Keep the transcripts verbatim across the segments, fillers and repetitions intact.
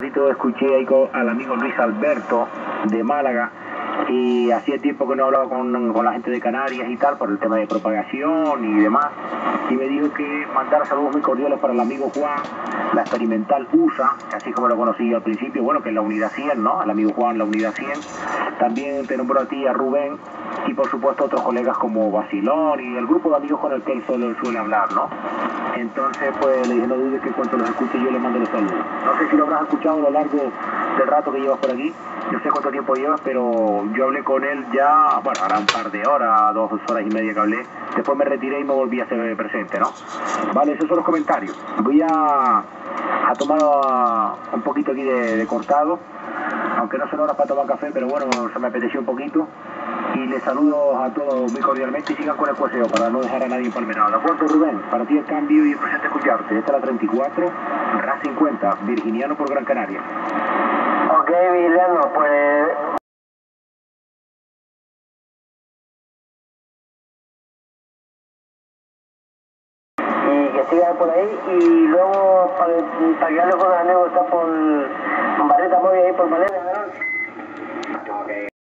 Escuché ahí con, al amigo Luis Alberto de Málaga, y hacía tiempo que no hablaba con, con la gente de Canarias y tal por el tema de propagación y demás, y me dijo que mandara saludos muy cordiales para el amigo Juan, la experimental U S A, así como lo conocí al principio, bueno, que es la unidad cien, ¿no? El amigo Juan, la unidad cien. También te nombro a ti, a Rubén, y por supuesto otros colegas como Basilón y el grupo de amigos con el que él solo suele hablar, ¿no? Entonces, pues le dije, no dudes que cuando los escuche yo le mando los saludos. No sé si lo habrás escuchado a lo largo del rato que llevas por aquí, no sé cuánto tiempo llevas, pero yo hablé con él ya, bueno, ahora un par de horas, dos horas y media que hablé, después me retiré y me volví a ser presente, ¿no? Vale, esos son los comentarios. Voy a, a tomar a, un poquito aquí de, de cortado, aunque no son horas para tomar café, pero bueno, se me apeteció un poquito. Y les saludo a todos muy cordialmente y sigan con el poseo para no dejar a nadie empalmerado. ¿De acuerdo, Rubén? Para ti el cambio y el presente escucharte. Esta es la treinta y cuatro, R A cincuenta, Virginiano por Gran Canaria. Ok, Virginiano, pues... Y que sigan por ahí, y luego para, para que hable con los amigos está por Barreta Móvil ahí por Malena, ¿verdad? Ok.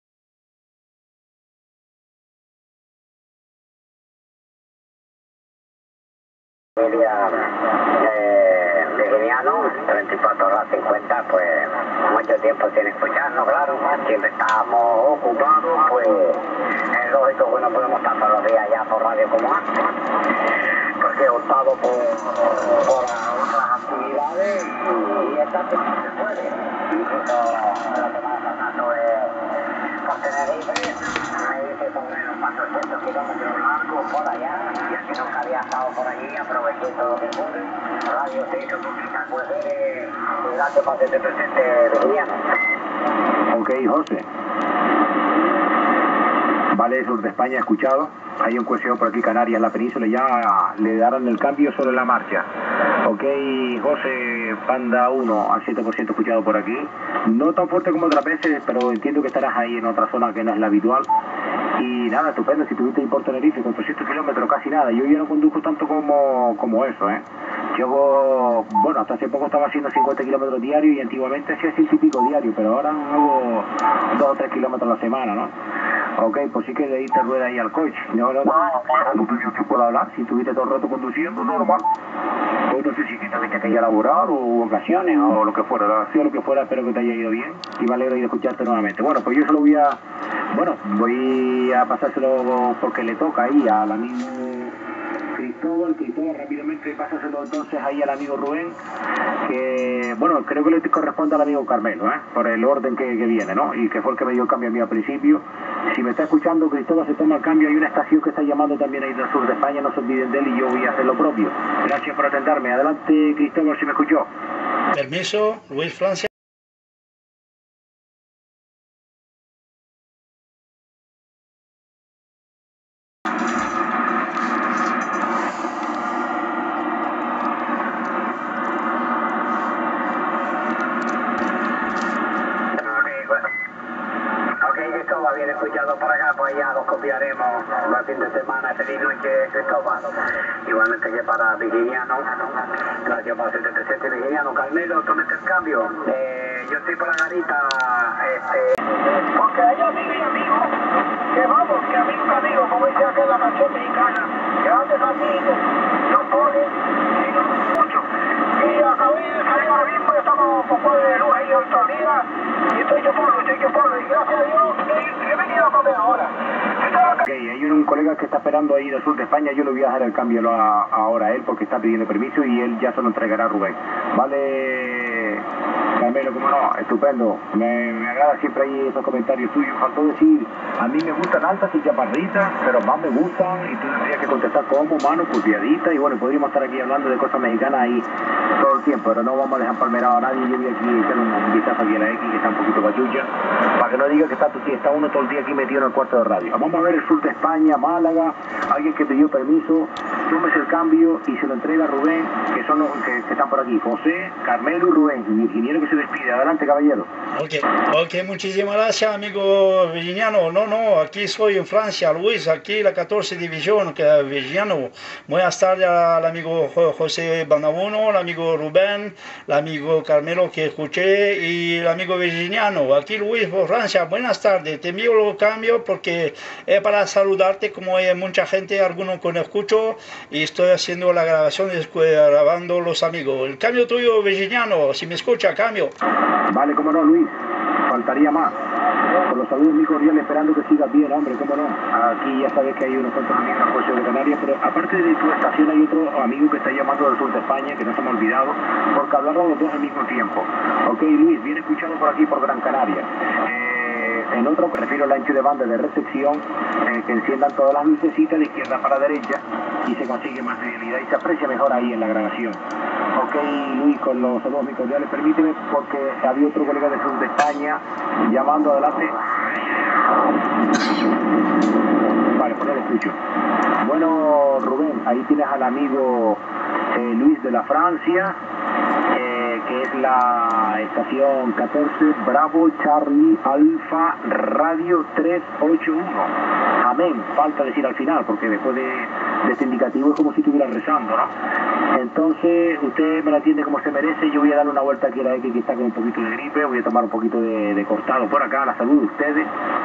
Familia eh, Virginiano, treinta y cuatro horas cincuenta, pues mucho tiempo sin escucharnos, claro, siempre estamos ocupados, pues es lógico que no podemos estar todos los días ya por radio como antes, porque he optado por, por otras actividades y esta pues no se puede, incluso la semana pasada tuve por Tenerife, me hice sobre los cuatrocientos kilómetros largos por allá, ya que nunca había estado por allí, aproveché todo lo que pude, radio se hizo poquita, pues eh, gracias por este presente Virginiano. Ok, José. Vale, sur de España, escuchado. Hay un cuestión por aquí, Canarias, la península, ya le darán el cambio sobre la marcha. Ok, José, Panda uno al siete por ciento escuchado por aquí. No tan fuerte como otras veces, pero entiendo que estarás ahí en otra zona que no es la habitual. Y nada, estupendo, si tuviste ahí por Tenerife, con trescientos kilómetros, casi nada. Yo ya no conduzco tanto como, como eso, ¿eh? Yo, bueno, hasta hace poco estaba haciendo cincuenta kilómetros diarios y antiguamente hacía ciento y pico diarios, pero ahora hago dos o tres kilómetros a la semana, ¿no? Ok, pues sí que le diste rueda ahí al coche. No, no, no, no, no, yo puedo hablar, si estuviste todo el rato conduciendo, normal. Pues no sé si tuviste que ir a laborar o ocasiones o lo que fuera, sea lo que fuera, espero que te haya ido bien y me alegro de escucharte nuevamente. Bueno, pues yo se lo voy a, bueno, voy a pasárselo porque le toca ahí al amigo Cristóbal, Cristóbal rápidamente pásaselo entonces ahí al amigo Rubén, que bueno, creo que le corresponde al amigo Carmelo, ¿eh? Por el orden que, que viene, ¿no? Y que fue el que me dio el cambio a mí al principio. Si me está escuchando, Cristóbal se toma el cambio, hay una estación que está llamando también ahí del sur de España, no se olviden de él y yo voy a hacer lo propio. Gracias por atenderme. Adelante, Cristóbal, si me escuchó. Permiso, Luis Francia. Bien escuchado por acá, pues ya los copiaremos el fin de semana, feliz noche, Cristóbal. Igualmente que para Virginiano, gracias por setenta y siete Virginiano. Carmelo, tómate el cambio. Eh, yo estoy por la garita, este... Porque hay amigos y amigos, que vamos, que amigo que amigo, como dice acá en la canción mexicana, que antes amigos, no ponen, sino mucho. Y acabé de salir ahora mismo, ya estamos con poco de luz ahí otro día, y estoy yo por, estoy yo por, y gracias a Dios, he venido a comer ahora. Ok, hay un colega que está esperando ahí del sur de España, yo le voy a dejar el cambio a, ahora a él porque está pidiendo permiso y él ya se lo entregará a Rubén. Vale, Carmelo, como no, estupendo, me, me agrada siempre ahí esos comentarios tuyos. Faltó decir, a mí me gustan altas y chaparritas, pero más me gustan, y tú tendrías que contestar como mano, pulpiadita, y bueno, podríamos estar aquí hablando de cosas mexicanas ahí todo el tiempo, pero no vamos a dejar palmerado a nadie. Yo voy aquí a echar un, un vistazo aquí a la X, que está un poquito pachucha, para que no diga que está, está uno todo el día aquí metido en el cuarto de radio. Vamos a ver el sur de España, Málaga, alguien que pidió permiso, tómese el cambio y se lo entrega a Rubén, que son los que, que están por aquí, José, Carmelo y Rubén, mi ingeniero que se despide. Adelante, caballero. Ok, ok, muchísimas gracias, amigo Virginiano. No, no, aquí soy en Francia, Luis, aquí la catorce División, que es Virginiano. Buenas tardes al amigo José Panda uno, al amigo Rubén, al amigo Carmelo que escuché y el amigo Virginiano. Aquí Luis, por Francia, buenas tardes. Te envío los cambios porque es para saludarte, como hay mucha gente, algunos que no escucho, y estoy haciendo la grabación y grabando los amigos. El cambio tuyo, Virginiano, si me escucha, cambio. Vale, cómo no, Luis. Faltaría más. Con los saludos muy cordiales, esperando que sigas bien, hombre, cómo no. Aquí ya sabes que hay unos cuantos amigos en José de Canarias, pero aparte de tu estación hay otro amigo que está llamando del sur de España, que no se me ha olvidado, porque hablaron los dos al mismo tiempo. Ok, Luis, bien escuchado por aquí, por Gran Canaria. Eh, en otro, prefiero el ancho de banda de recepción, eh, que enciendan todas las lucecitas de izquierda para derecha y se consigue más fidelidad y se aprecia mejor ahí en la grabación. Ok, Luis, con los saludos muy cordiales, permíteme, porque había otro colega del sur de España llamando adelante. Vale, pues no lo escucho. Bueno, Rubén, ahí tienes al amigo eh, Luis de la Francia, eh, que es la estación catorce, Bravo, Charlie, Alfa, Radio tres ocho uno. Amén, falta decir al final, porque después de, de este indicativo es como si estuviera rezando, ¿no? Entonces, usted me la atiende como se merece. Yo voy a darle una vuelta aquí a la X, que está con un poquito de gripe. Voy a tomar un poquito de, de cortado por acá, la salud de ustedes.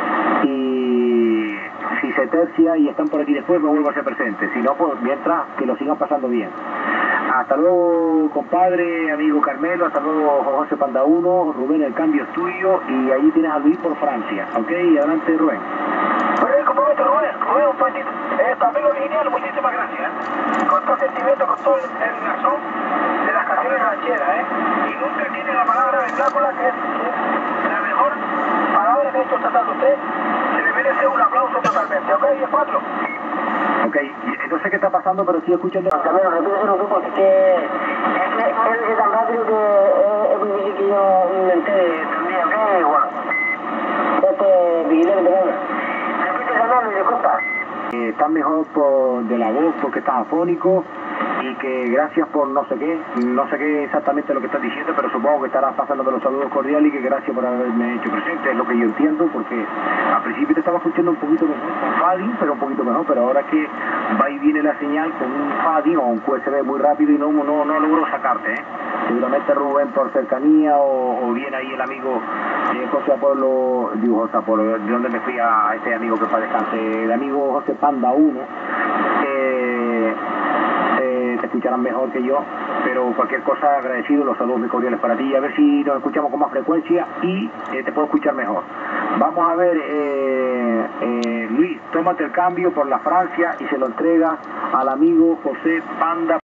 Y si se tercia y están por aquí después, me vuelvo a hacer presente. Si no, pues mientras, que lo sigan pasando bien. Hasta luego, compadre, amigo Carmelo. Hasta luego, José Panda uno. Rubén, el cambio es tuyo. Y ahí tienes a Luis por Francia. Ok, adelante, Rubén. Rubén, comprometo, Rubén. Rubén, un poquito. Eh, amigo Virginiano, muchísimas gracias. Con todo sentimiento, con todo el razón de las canciones rancheras, ¿eh? Y nunca tiene la palabra vernácula, que es la mejor palabra que ha hecho tratando usted. Se le merece un aplauso totalmente, ¿ok? diez cuatro. Ok, no sé qué está pasando, pero estoy escuchando. Camilo, repítelo tú, porque es que él es tan rápido que es muy difícil que yo me entere también, ¿ok? Igual. Este, Vigilante, repite ese nombre, disculpa. Eh, estás mejor por, de la voz porque estás afónico y que gracias por no sé qué, no sé qué exactamente lo que estás diciendo, pero supongo que estarás pasando de los saludos cordiales y que gracias por haberme hecho presente, es lo que yo entiendo, porque al principio te estaba escuchando un poquito mejor con fading, pero un poquito mejor, pero ahora es que va y viene la señal con un fading o un Q S B muy rápido y no, no, no logro sacarte, ¿eh? Seguramente Rubén por cercanía o, o bien ahí el amigo eh, José Apolo, digo José Apolo, de donde me fui a este amigo que para descanse, el amigo José Panda uno, eh, eh, te escucharán mejor que yo, pero cualquier cosa agradecido, los saludos muy cordiales para ti, a ver si nos escuchamos con más frecuencia y eh, te puedo escuchar mejor. Vamos a ver, eh, eh, Luis, tómate el cambio por la Francia y se lo entrega al amigo José Panda.